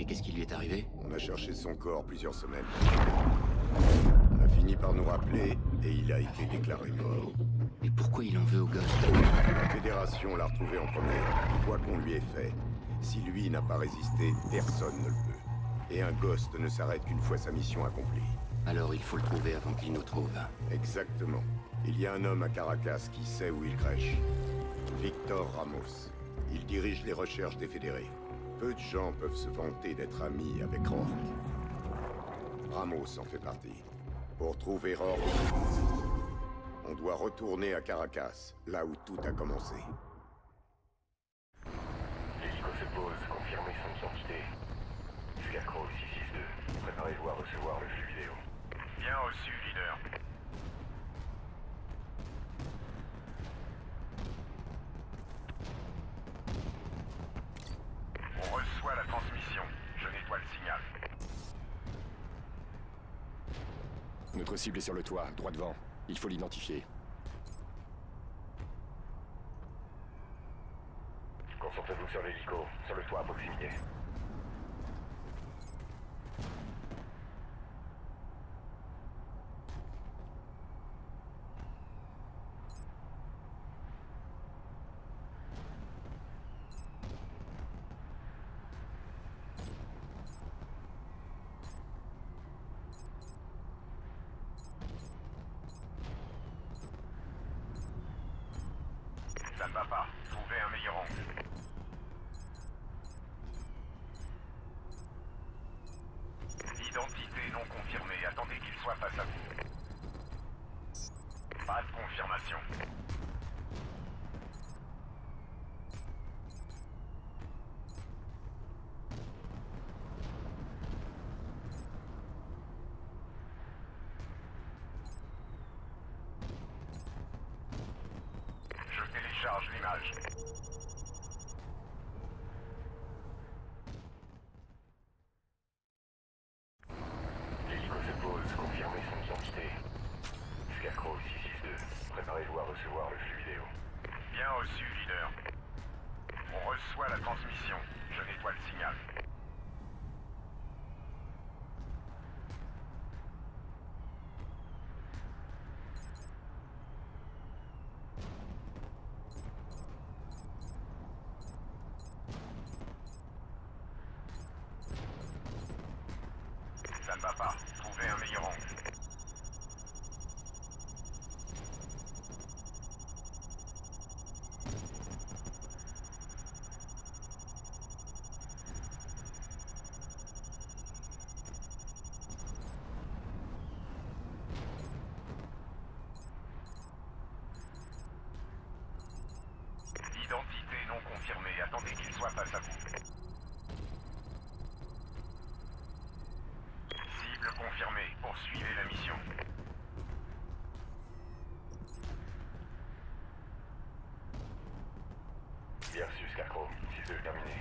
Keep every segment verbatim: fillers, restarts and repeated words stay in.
Et qu'est-ce qui lui est arrivé? On a cherché son corps plusieurs semaines. On a fini par nous rappeler et il a été déclaré mort. Et pourquoi il en veut au Ghost? La Fédération l'a retrouvé en premier. Quoi qu'on lui ait fait, si lui n'a pas résisté, personne ne le peut. Et un Ghost ne s'arrête qu'une fois sa mission accomplie. Alors il faut le trouver avant qu'il nous trouve. Exactement. Il y a un homme à Caracas qui sait où il crèche. Victor Ramos. Il dirige les recherches des fédérés. Peu de gens peuvent se vanter d'être amis avec Rourke. Ramos en fait partie. Pour trouver Rourke, on doit retourner à Caracas, là où tout a commencé. L'hélico se pose, confirmez son identité. Scarecrow six six deux, préparez-vous à recevoir le flux vidéo. Bien reçu, leader. On reçoit la transmission. Je nettoie le signal. Notre cible est sur le toit, droit devant. Il faut l'identifier. Concentrez-vous sur l'hélico, sur le toit à proximité. Ça ne va pas. Trouvez un meilleur angle. Identité non confirmée. Attendez qu'il soit face à vous. Pas de confirmation. Je télécharge l'image. L'hélico se pose, confirmez son identité. Scarecrow six six deux, préparez-vous à recevoir le flux vidéo. Bien reçu, leader. On reçoit la transmission. Je nettoie le signal. Ça ne va pas. Trouvez un meilleur angle. Identité non confirmée. Attendez qu'il soit face à vous. Cible confirmée. Poursuivez la mission. Bien reçu, Scarecrow six deux terminé.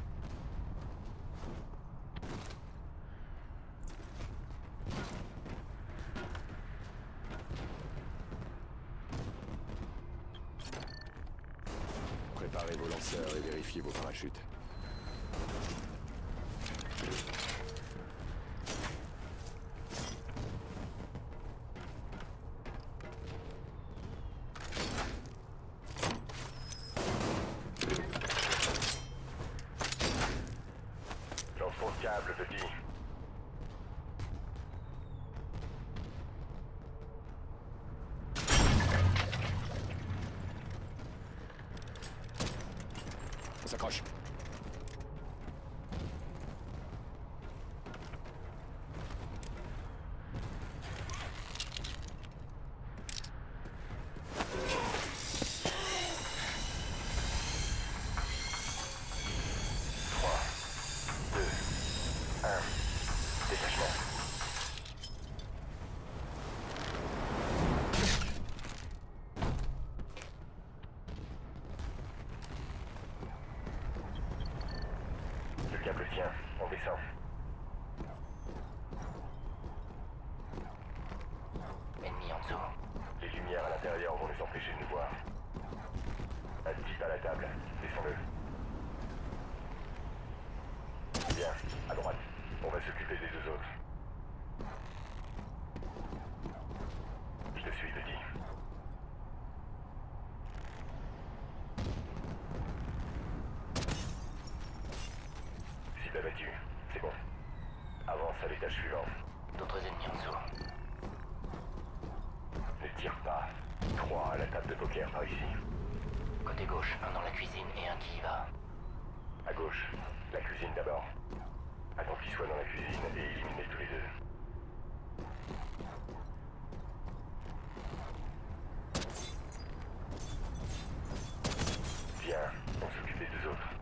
Préparez vos lanceurs et vérifiez vos parachutes. Lance ton câble, petit. On s'accroche. trois, deux, un. Détachement. Le câble tient, on descend. Ennemi en dessous. Les lumières à l'intérieur vont les empêcher de nous voir. Un type à la table, laissons-le. Bien Bien, à droite. On va s'occuper des deux autres. Je te suis, Buddy. Cible abattue. C'est bon. Avance à l'étage suivant. D'autres ennemis en dessous. Ne tire pas. Trois à la table de poker par ici. Côté gauche, un dans la cuisine et un qui y va. À gauche. La cuisine d'abord. Attends qu'ils soient dans la cuisine et éliminer tous les deux. Viens, on s'occupe des deux autres.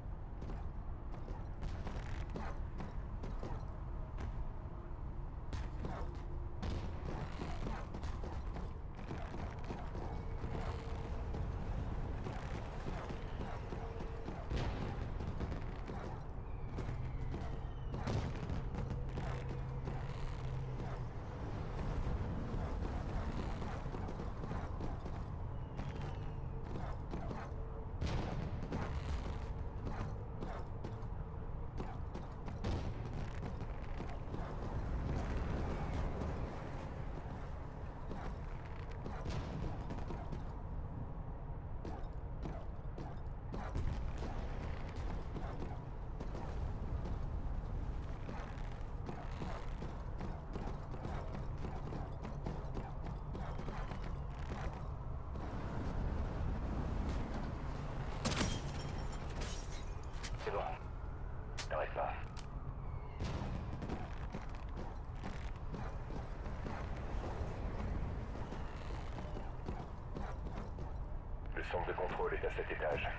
C'est bon. T'arrêtes pas. Le centre de contrôle est à cet étage.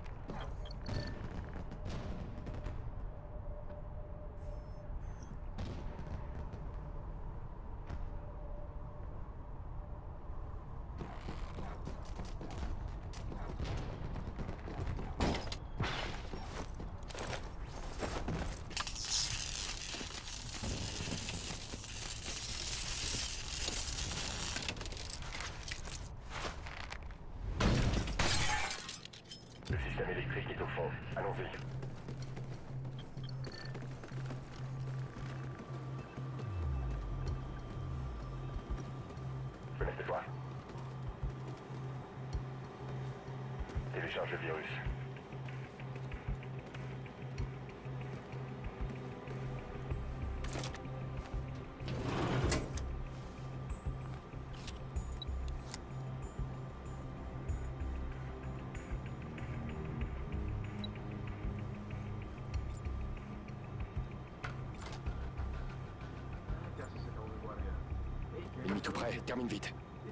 Le système électrique est au fond. Allons-y. Connecte-toi. Télécharge le virus. Ennemi tout près, termine vite.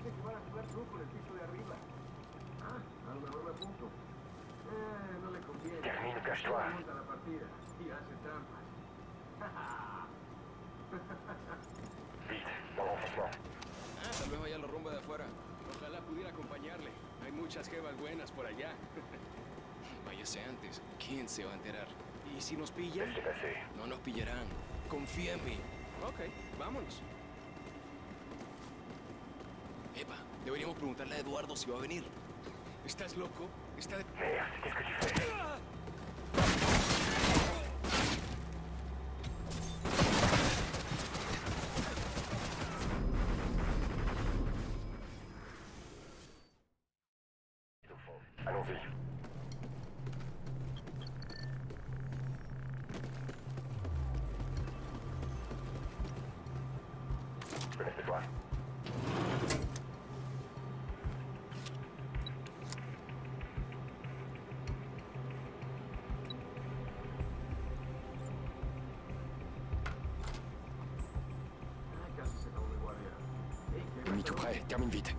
Termine, cache-toi. Vite, dans l'enfoncement. Ah, tal vez vaya a la rumba de afuera. Ojalá pudiera acompañarle. Hay muchas jevas buenas por allá. Váyase antes. ¿Quién se va a enterar? ¿Y si nos pillan? Laissez passer. No nos pillarán. Confía en mí. Ok, vámonos. Epa, deberíamos preguntarle a Eduardo si va a venir. ¿Estás loco? Está de... Merde, qu'est-ce que tu fais? Au fond. Allons-y. Connecte-toi. Ennemi tout près, termine vite.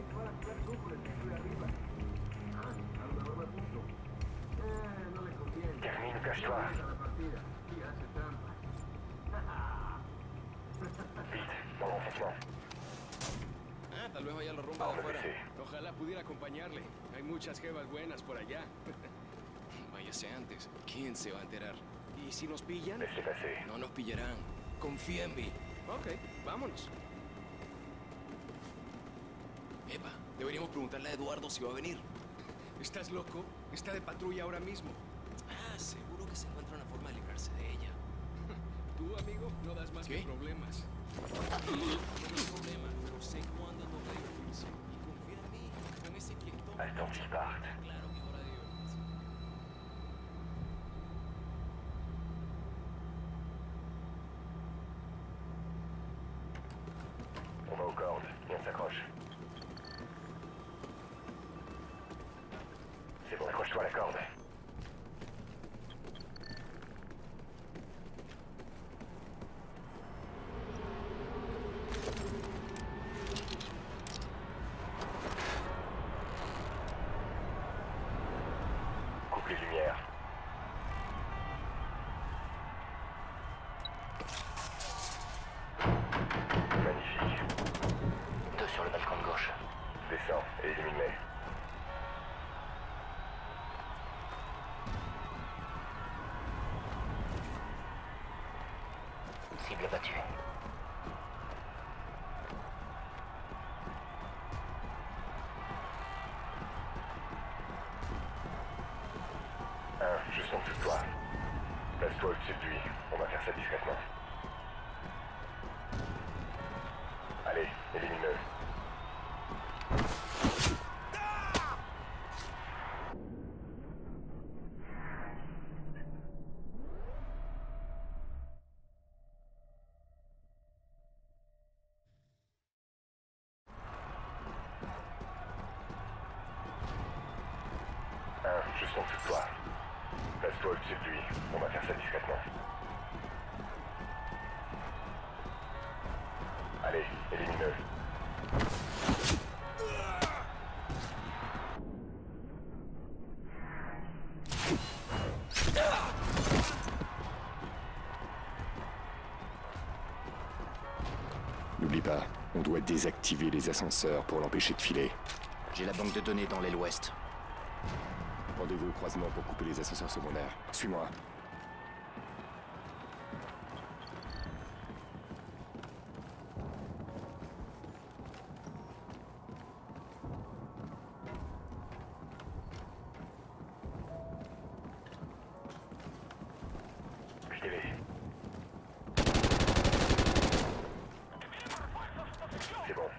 Termine, cache-toi. Vite, dans l'enfoncement. Ah, tal vez vaya a la rumba de Ahora afuera. sí. Ojalá pudiera acompañarle. Hay muchas jevas buenas por allá. Váyase antes. ¿Quién se va a enterar? ¿Y si nos pillan? Laissez passer. No nos pillarán. Confía en mí. Ok, vámonos. Epa, deberíamos preguntarle a Eduardo si va a venir. ¿Estás loco? Está de patrulla ahora mismo. Ah, seguro que se encuentra una forma de librar. despojarse de ella. Tú, amigo, no das más que problemas. No hay problema, pero sé cuándo toca divertirse. Y confía en mí, con ese fiestón. Attends qu'ils partent. Claro que es hora de divertirse. On va aux cordes et on s'accroche. C'est bon, accroche-toi à la corde. Coupe les lumières. Magnifique. Deux sur le balcon de gauche. Descends et élimine-les. Cible battue. Un, juste en dessous de toi. Place-toi au-dessus de lui. On va faire ça discrètement. Allez, élimine-le. Un, juste en dessous de toi. Place-toi au-dessus de lui. On va faire ça discrètement. Allez, élimine-le. N'oublie pas, on doit désactiver les ascenseurs pour l'empêcher de filer. J'ai la banque de données dans l'aile ouest. Rendez-vous au croisement pour couper les ascenseurs secondaires. Suis-moi. Videz-les. C'est bon.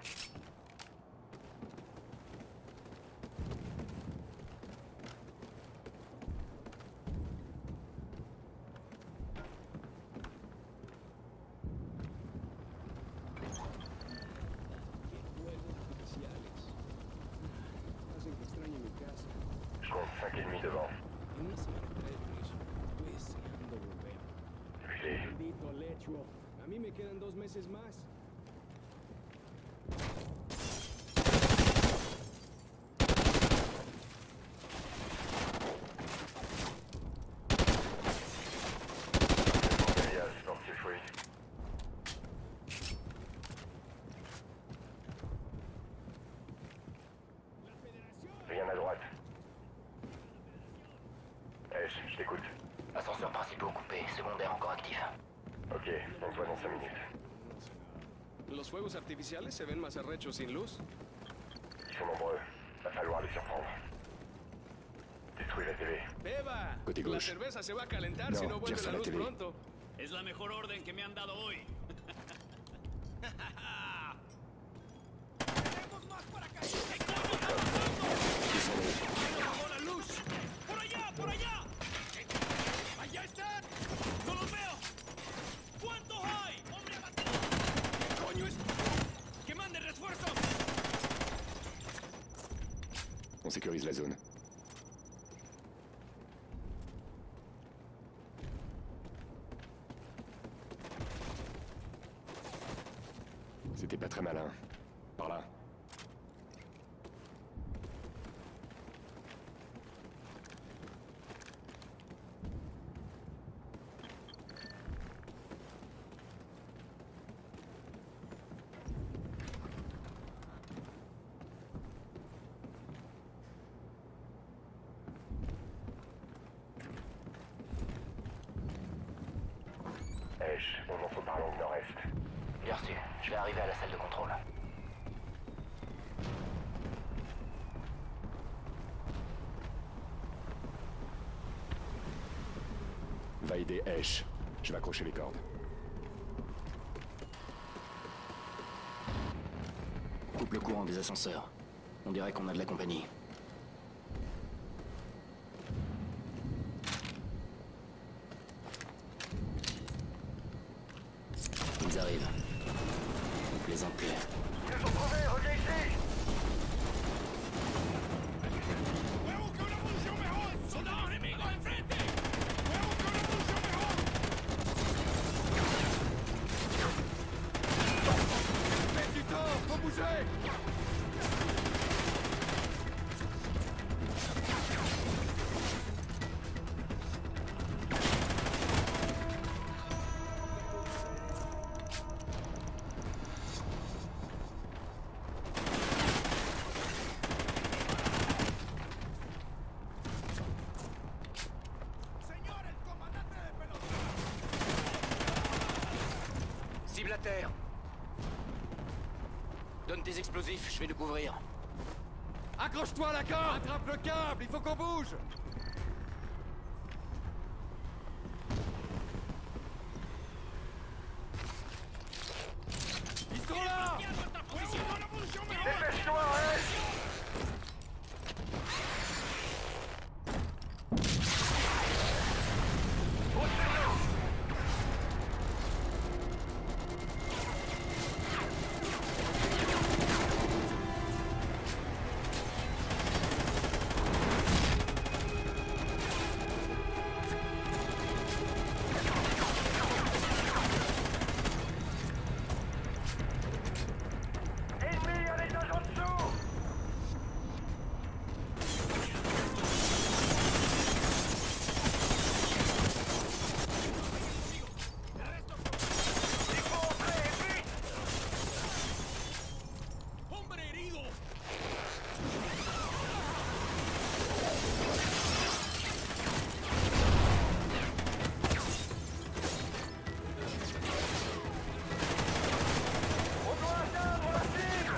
Hacen que extrañe mi casa. Je compte cinq et demi devant. En una semana trae permiso. Estoy deseando volver. Videz. Maldito lecho. A mí me quedan dos meses más. Elias, porte fruits. Rien à droite. Esh, je t'écoute. Ascenseurs principaux coupés, secondaire encore actif. Ok, on se voit dans cinq minutes. Los fuegos artificiales se ven más arrechos sin luz. Ils sont nombreux. Va falloir les surprendre. Détruis la T V. ¡Beba! Côté La gauche. cerveza se va a calentar No, si no ya vuelve está la la luz tele. pronto. Es la mejor orden que me han dado hoy. ¡Tenemos más para acá! ¿Qué coño está pasando? ¡Apagó la luz! ¡Por allá! ¡Por allá! ¡Allá están! ¡No los veo! ¿Cuántos hay? ¡Hombre abatido! ¿Qué coño es? ¡Que mande refuerzos! On sécurise la zone. C'était pas très malin. Par là. Esh, on entre par l'angle nord-est. Bien reçu. Je vais arriver à la salle de contrôle. va aider Hesh. Je vais accrocher les cordes. Coupe le courant des ascenseurs. On dirait qu'on a de la compagnie. Ils arrivent. Vous plaisantez. Ils nous ont trouvés, reviens ici! ¡Huevo que una posición mejor! ¡Soldados enemigos enfrente! ¡Huevo que una posición mejor! Faites du temps, faut bouger! ¡Señor, el comandante de pelotón! Cible à terre. Donne tes explosifs, je vais le couvrir. Accroche-toi à la corde! Attrape le câble, il faut qu'on bouge! Ils sont là! ¡Huevo que una posición mejor! Dépêche-toi, hein! Ennemi à l'étage en dessous! Il faut entrer, vite! ¡Hombre herido! On doit atteindre la cible!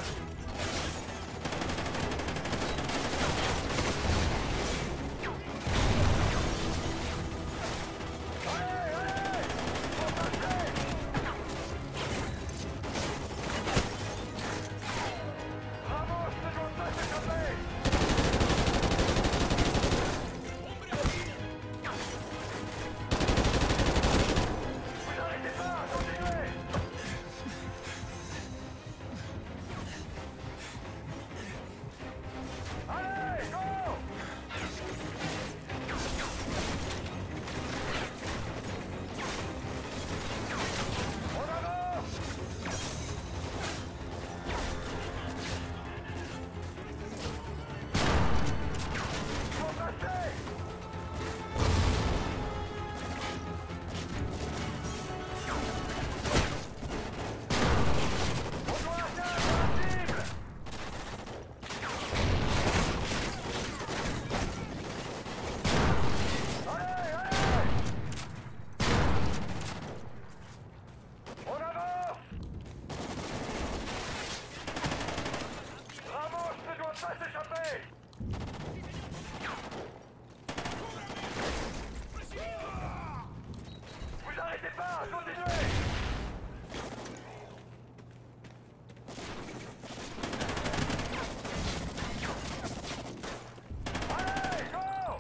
Allez, allez! Faut passer! Ramos ne doit pas s'échapper! Vous n'arrêtez pas! Continuez! Allez, go! En avant! Faut passer! On doit atteindre la cible! Allez, allez! En avant! Ramos ne doit pas s'échapper! Vous arrêtez pas! Continuez! Allez, go!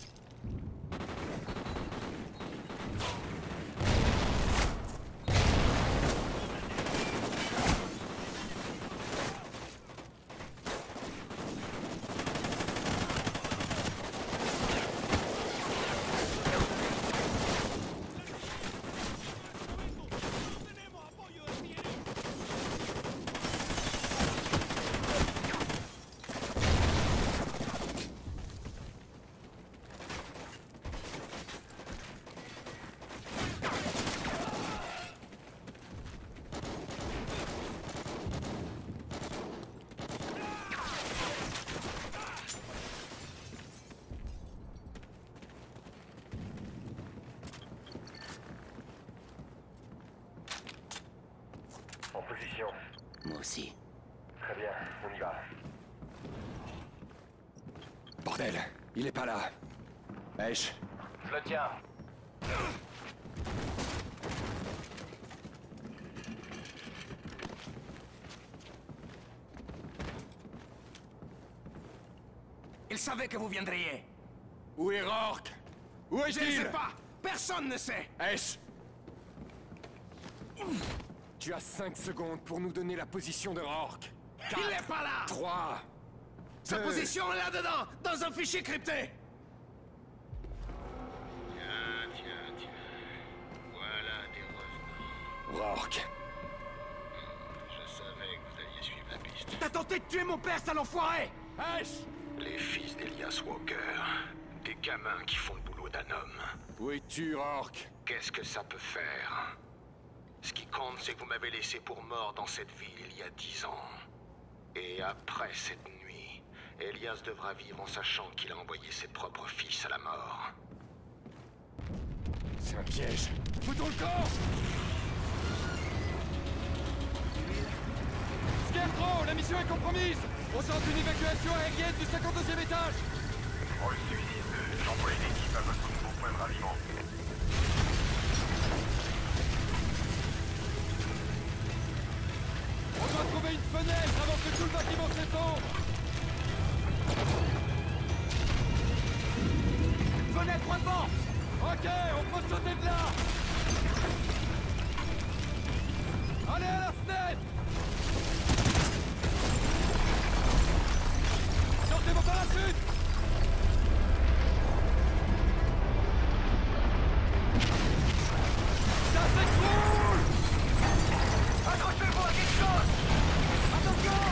En position. Moi aussi. Très bien, on y va. Bordel, il est pas là. Hesh, Je le tiens. Il savait que vous viendriez. Où est Rourke? Où Je ne est-il? sais pas. Personne ne sait. Ash! Tu as cinq secondes pour nous donner la position de Rourke. Il n'est pas là. trois. Sa deux. position est là-dedans, dans un fichier crypté. Tiens, tiens, tiens. Voilà des revenants. Rourke. Je savais que vous alliez suivre la piste. T'as tenté de tuer mon père, sale enfoiré. Ash! Les fils d'Elias Walker. Des gamins qui font le boulot d'un homme. Où es-tu, Rourke? Qu'est-ce que ça peut faire? Ce qui compte, c'est que vous m'avez laissé pour mort dans cette ville il y a dix ans. Et après cette nuit, Elias devra vivre en sachant qu'il a envoyé ses propres fils à la mort. C'est un piège. Foutons le camp! Scarecrow, la mission est compromise! On tente une évacuation aérienne du cinquante-deuxième étage! Reçu six deux, j'envoie une équipe à votre nouveau point de ralliement. On doit trouver une fenêtre avant que tout le bâtiment s'effondre! Fenêtre droit devant. Ok, on peut sauter de là! Allez à la fenêtre! Sortez vos parachutes! Ça s'écroule! Accrochez-vous à quelque chose. Attention.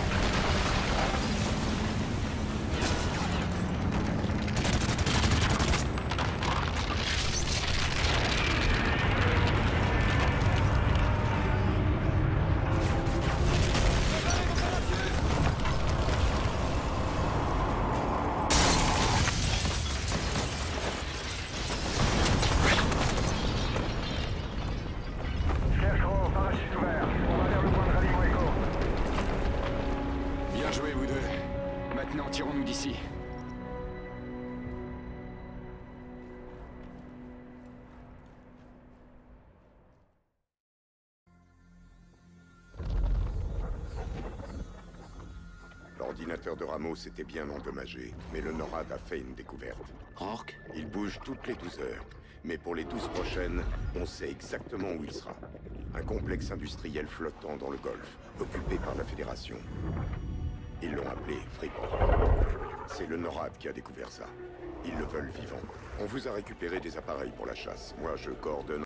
Scarecrow, parachute ouvert. On va vers le point de ralliement Echo. Bien joué, vous deux. Maintenant, tirons-nous d'ici. L'ordinateur de Ramos était bien endommagé, mais le NORAD a fait une découverte. Rourke? Il bouge toutes les douze heures, mais pour les douze prochaines, on sait exactement où il sera. Un complexe industriel flottant dans le Golfe, occupé par la Fédération. Ils l'ont appelé Freeport. C'est le NORAD qui a découvert ça. Ils le veulent vivant. On vous a récupéré des appareils pour la chasse. Moi, je coordonne